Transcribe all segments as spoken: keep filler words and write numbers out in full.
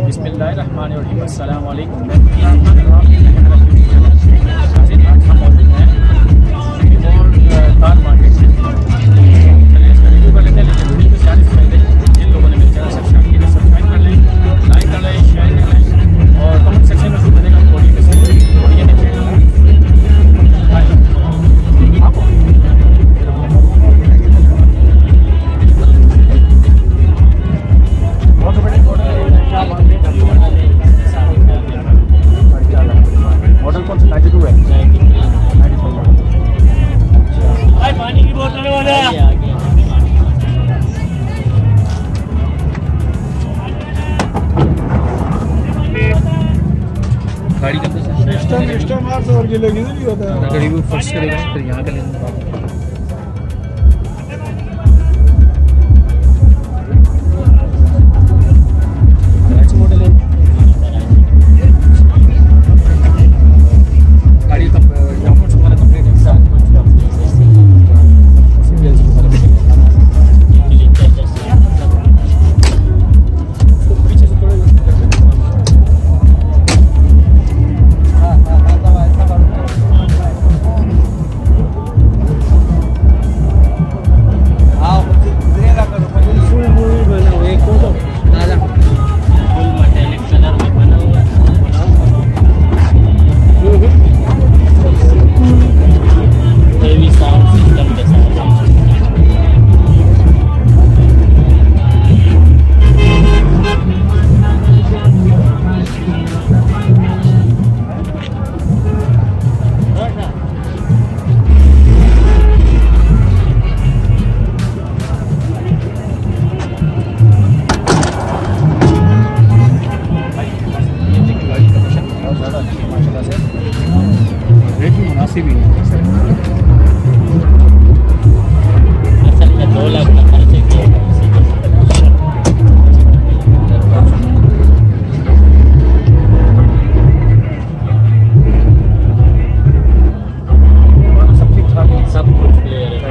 बिस्मिल्लाहिर्रहमानिर्रहीम। अस्सलाम वालेकुम। जिन लोगों ने मेरे चैनल सब्सक्राइब किया सब्सक्राइब कर लें, लाइक कर लें, शेयर कर लें और कमेंट सेक्शन में जरूर बताइएगा बॉडी कैसे है। और ये नीचे मॉडल कौन सा नाइन्टी टू है? Ninety two. पानी की बोतल वाला गाड़ी का सिस्टम सिस्टम आठ सौ और किलो की नहीं होता है। गाड़ी को फर्स्ट करेगा फिर यहाँ का लेना। मॉडल है गाड़ी का डॉक्यूमेंट्स वगैरह कंप्लीट है। पीछे से थोड़ा भी है। असल में दो लाख का खर्च किया है। सब ठीक ठाक है, सब कुछ क्लियर है।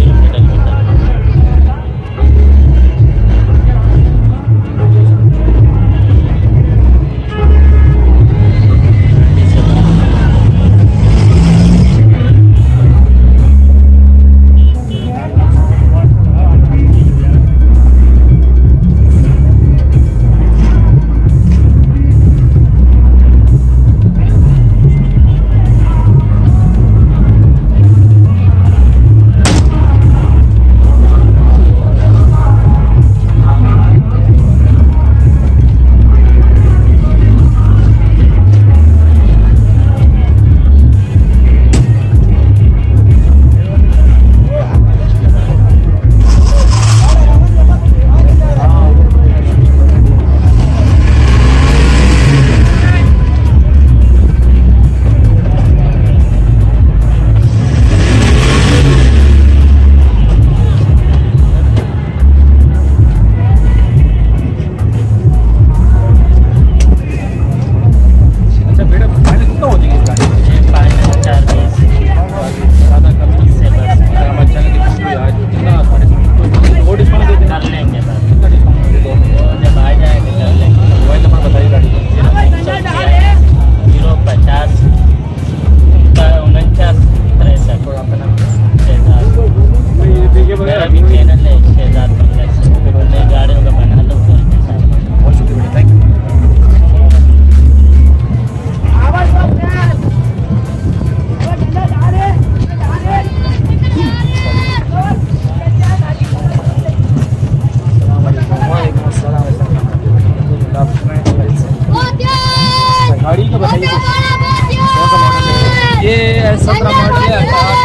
गाड़ी का बताइए कौन सा मॉडल है? ये सत्रह मॉडल है।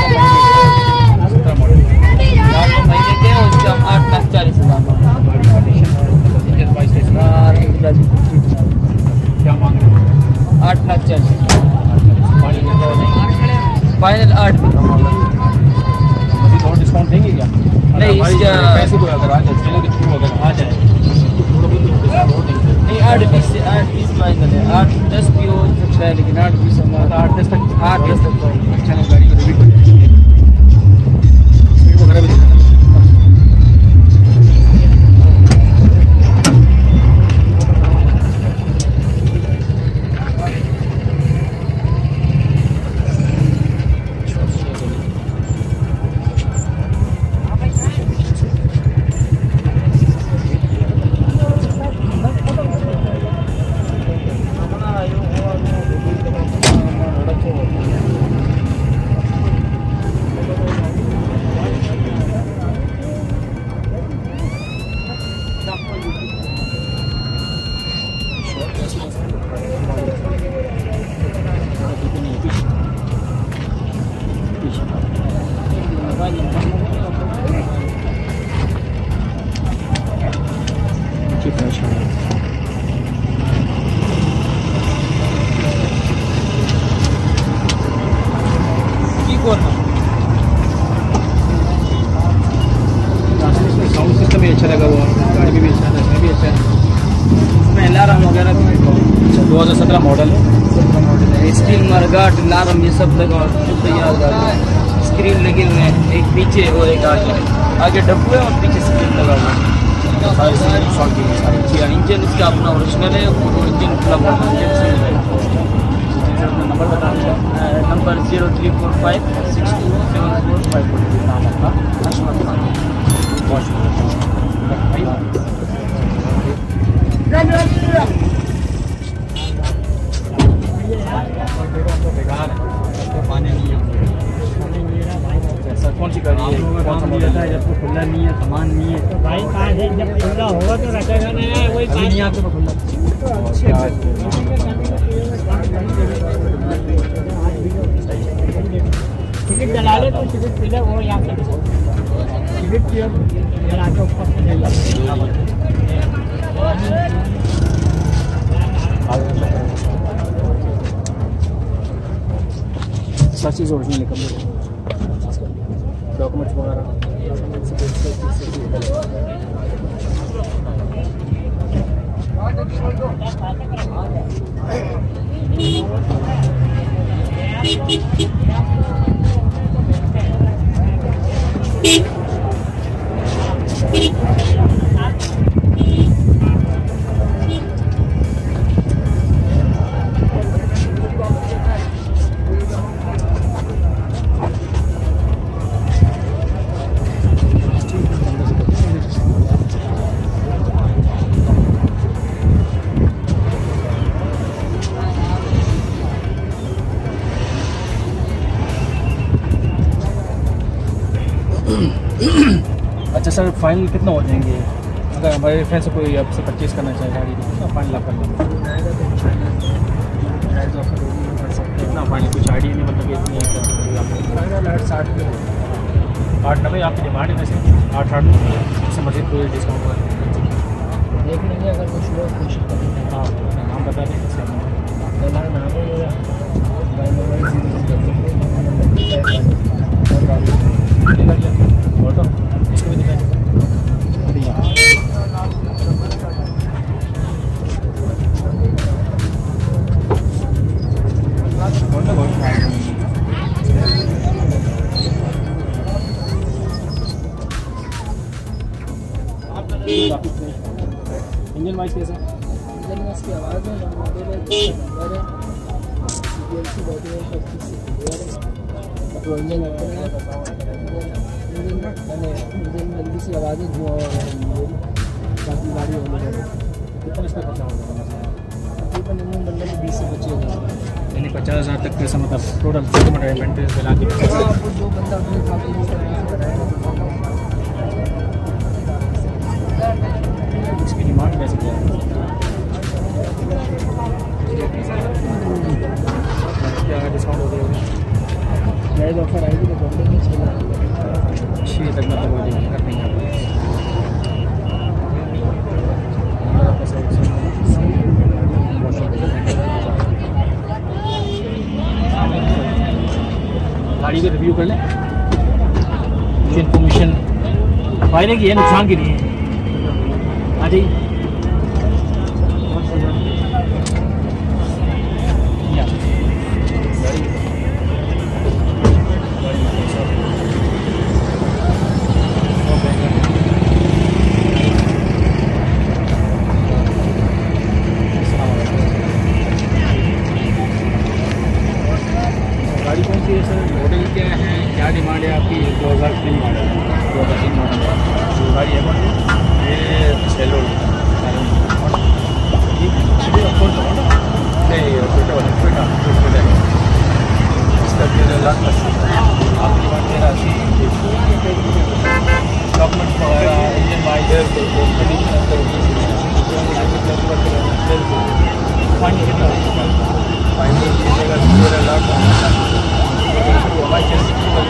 सत्रह मॉडल चार महीने के उसके हम आठ लाख चालीस हज़ार क्या मांग रहे हैं? आठ लाख चालीस फाइनल आठ में। अभी थोड़ा डिस्काउंट देंगे क्या? नहीं पैसे को अगर आ जाए चले के थ्रू अगर आ जाए थोड़ा बहुत डिस्काउंट हो देंगे। नहीं आठ बीस से आठ बीस फाइनल है। आठ दस भी हो सकता है लेकिन आठ बीस आठ दस तक आठ दस तक अच्छा नहीं। गाड़ी का रिव्यू वगैरह भी अलार्म वगैरह भी। अच्छा, दो हज़ार सत्रह मॉडल है। सत्रह मॉडल है। स्क्रीन मरगाट अलार्म ये सब लगा और सब तैयार है। स्क्रीन लगे हुए हैं, एक पीछे और एक आगे। आगे डब्बू है और पीछे स्क्रीन लगा हुआ है। इंजन इसका अपना ओरिजिनल है और इंजन पूरा मॉडल नंबर बता दीजिए। Number zero three four five six two seven four five four. नाम आपका? अशमत खान। बहुत शुक्रिया। पानी नहीं है सर, कौन सी गाड़ी है? कौन सा मॉडल है? जब तो खुला नहीं है, सामान नहीं है तो भाई कहाँ है? जब खुला होगा तो रखेगा नहीं, वही नहीं आपको तो खुला। टिकट डला ले तो टिकट पीले वो यहाँ से टिकट किया आके ऊपर सब चीज़ ओरिजिनल निकल रही है। डॉक्यूमेंट्स वगैरह अच्छा सर, फाइनल कितना हो जाएंगे अगर हमारे फ्रेंड से कोई आपसे परचेज़ करना चाहे गाड़ी तो कितना फाइनल आप कर लेंगे? कितना फाइनल कुछ आइडिया नहीं, मतलब इतनी आठ साठ आठ नब्बे आपकी डिमांड है वैसे आठ आठ इससे मज़ीद कोई डिस्काउंट हुआ देख लेंगे अगर कुछ लोग कोशिश करेंगे। हाँ, नाम बता दें इससे ऑटो इसको भी दिखाएं। इंजन वाइज कैसा? इंजन वाइज की आवाज़ है नंबर है नंबर है सीएलसी डॉक्यूमेंट सब चीज़ से क्लियर है। तो इंजन इंजन मैंने इंजन में जल्दी सी आवाज़ें धुआं बाकी गाड़ी होने लगे। कितना इसका खर्चा होगा? तकरीबन इंजन बनने में बीस से पच्चीस हज़ार यानी पचास हज़ार तक पैसा, मतलब टोटल मेंटेनेंस मिला के आपको जो बंदा अपने हिसाब से जिस तरीके से कराएगा। इसकी डिमांड कैसे क्या है? क्या डिस्काउंट हो जाएगा? प्राइस ऑफर आएगी तो बंदे में छः लाख छः तक मतलब हो जाएगी कर देंगे गाड़ी का रिव्यू कर लें। इन्फॉर्मेशन फायदे की है, नुकसान की नहीं है। आ जाइए। गाड़ी कौन सी है सर? मॉडल क्या है, क्या डिमांड है आपकी? दो हज़ार तीन मॉडल है। दो हज़ार तीन मॉडल है गाड़ी है कौन सी? ये सेलो नहीं, छोटा वाला छोटा छोटा है इसका तेरह लाख अस्सी। आपकी डिमांड तेरह अस्सी। डॉक्यूमेंट्स वगैरह इंजन वाइजर फाइनल कितना होगा? फाइनल कीजिएगा तेरह लाख हमारे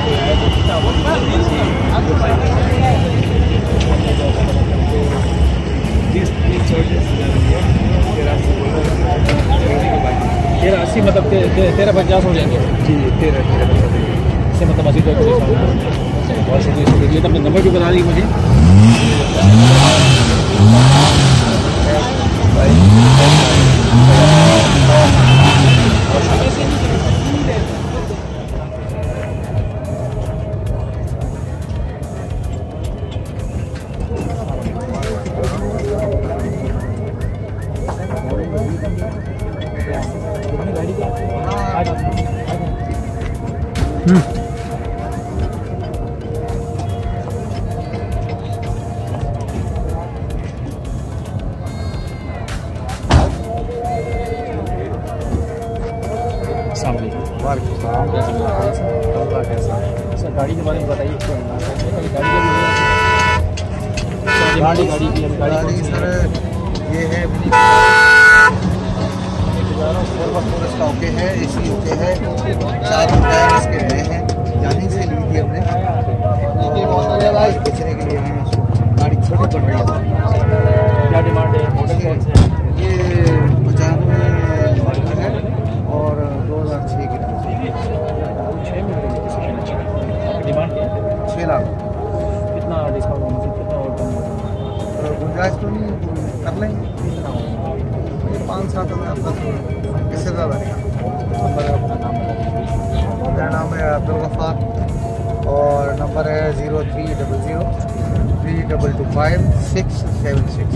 तेरह अस्सी मतलब तेरह पचास हो जाएंगे जी। तेरह तेरह पचास इससे मतलब अस्सी तो बहुत शुक्रिया। अपने नंबर भी बता दी मुझे। सर गाड़ी के बारे में बताइए। गाड़ी गाड़ी की गाड़ी सर ये है इसका ओके है, एसी ओके है, चार टायर इसके नए हैं, जानी से ली थी हमने बेचने के लिए। हमें गाड़ी छोटी पड़ रही है। क्या डिमांड है? मॉडल कौन से? ये पचानवे है और दो हज़ार छः की छः में डिमांड क्या है? छः लाख। कितना डिस्काउंट होगा? कितना और कम होगा? गुंजाइश तो नहीं कर लेंगे, पाँच सात हज़ार तक इससे ज़्यादा नहीं। मेरा नाम है अब्दुल गफ़ार और नंबर है zero three double zero three double two five six seven six.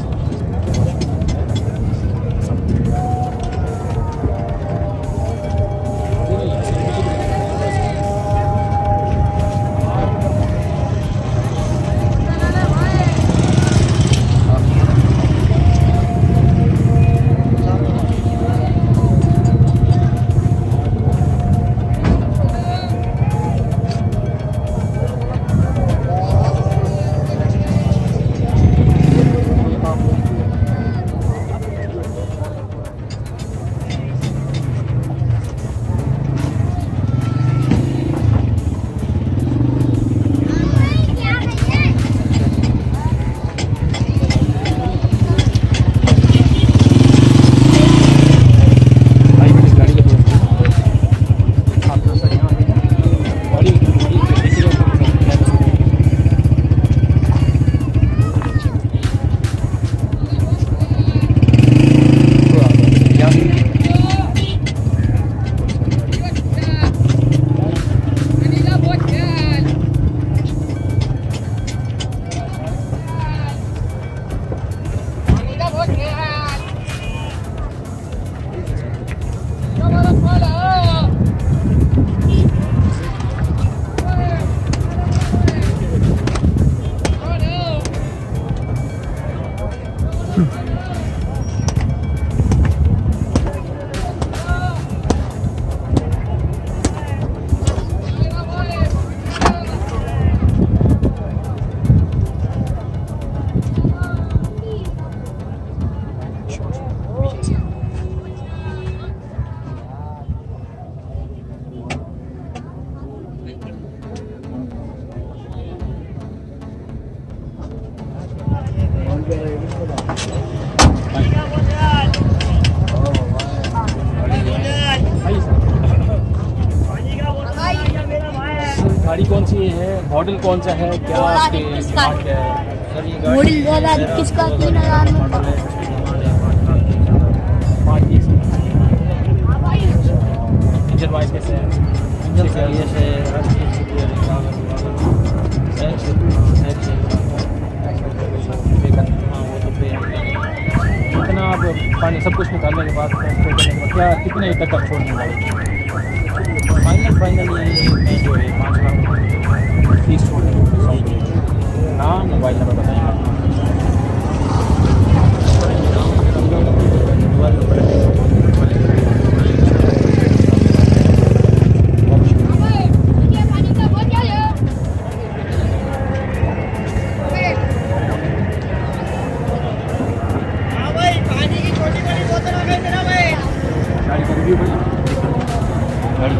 गाड़ी कौन सी है? मॉडल कौन सा है? क्या आपके डिमांड क्या है? सर ये गाड़ी मॉडल दो हज़ार इक्कीस का तीन हज़ार में इंजन वाइज कैसे है? इंजन सही है, कितना आप पानी सब कुछ निकालने के बाद क्या कितने तक आप छोड़ देंगे गाड़ी? फाइनल फाइनल ये मैं जो है पाँच लाख फीस छोड़ देंगे। नाम मोबाइल नंबर बताइए। गाड़ी का रिव्यू बोलिए। गाड़ी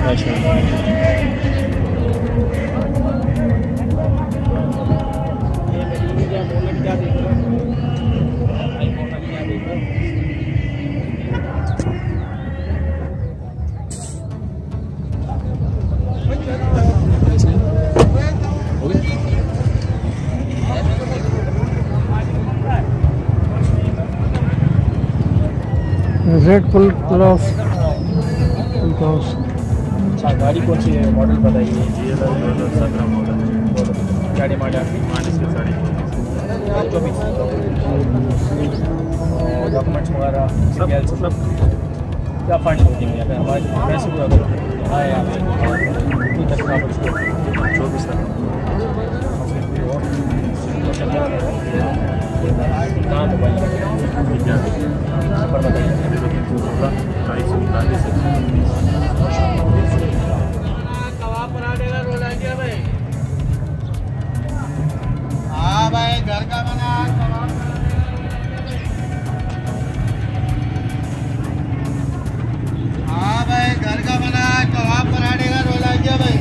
रेड फुल क्रॉस क्रॉस। अच्छा, गाड़ी कौन सी है, मॉडल बताइए। सत्रह मॉडल क्या डिमांड है आपकी? चौबीस डॉक्यूमेंट्स वगैरह सब सब क्या फंड होती है अगर हमारे पैसे को अगर आए आप कितनी तक आप उसको चौबीस तक नाम मोबाइल नंबर बताइए। हाँ भाई, घर का बना। हाँ भाई, घर का बना कबाब पराठे का रोला क्या भाई?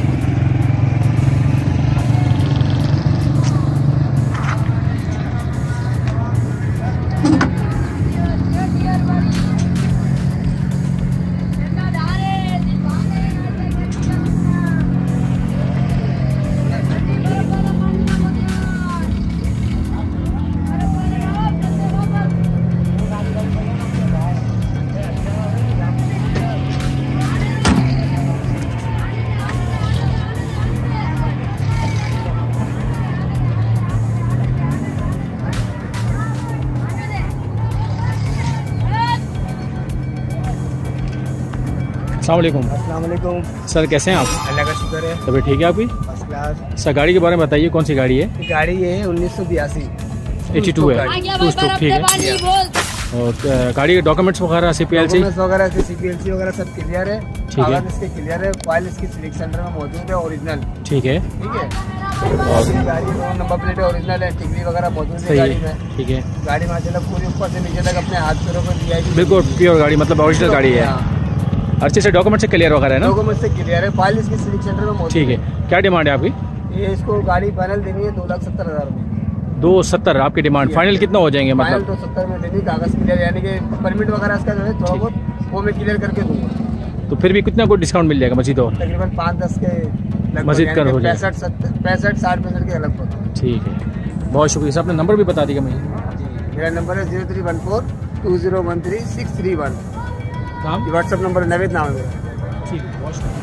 अस्सलामुअलैकुम। अस्सलामुअलैकुम। सर कैसे हैं आप? अल्लाह का शुक्र है, तबीयत ठीक है आपकी? First class. सर गाड़ी के बारे में बताइए, कौन सी गाड़ी है? गाड़ी ये है उन्नीस सौ बयासी एटी टू है, टू स्ट्रोक, ठीक है। और अ, गाड़ी के डॉक्यूमेंट्स वगैरह सी पी एल सी वगैरह से सी पी एल सी वगैरह सब क्लियर है। ठीक है। कागज इसके क्लियर है, फाइल इसकी सिविक सेंटर में मौजूद है, ओरिजिनल। ठीक है, ठीक है। और गाड़ी में नंबर प्लेट ओरिजिनल है, टिकली वगैरह मौजूद है सही गाड़ी है, में। ठीक है। गाड़ी माशाल्लाह पूरी ऊपर से नीचे तक अपने हाथ पैरों पर दिया है। बिल्कुल प्योर गाड़ी, मतलब ओरिजिनल गाड़ी है, हर चीज़ से डॉक्यूमेंट से क्लियर वगैरह है ना? डॉक्यूमेंट से क्लियर है, फाइल इसकी सिविक सेंटर में मौजूद ठीक है। क्या डिमांड है आपकी? ये इसको गाड़ी फाइनल देनी है दो लाख सत्तर हजार रुपये। दो सत्तर आपकी डिमांड, फाइनल कितना हो जाएंगे फाइनल मतलब? दो सत्तर में देनी, कागज क्लियर यानी कि परमिट वगैरह इसका जो है थोड़ा बहुत वो मैं क्लियर करके दूंगा। तो फिर भी कितना कोई डिस्काउंट मिल जाएगा मजीद और? तकरीबन पाँच दस के लगभग, मजीद कर हो जाएगा। पैंसठ सत्तर पैंसठ साठ पैंसठ के लगभग। ठीक है, बहुत शुक्रिया। सर अपना नंबर भी बता दीजिएगा मुझे। मेरा नंबर है zero three one four two zero one three six three one. नाम? व्हाट्सअप नंबर नवेद नाम है मेरा। ठीक है, बहुत शुक्रिया।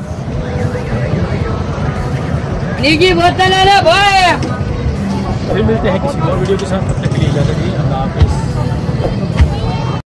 बोतल है भाई। फिर मिलते हैं किसी और वीडियो के साथ, तब तक के लिए इजाज़त दीजिए। अल्लाह हाफ़िज़।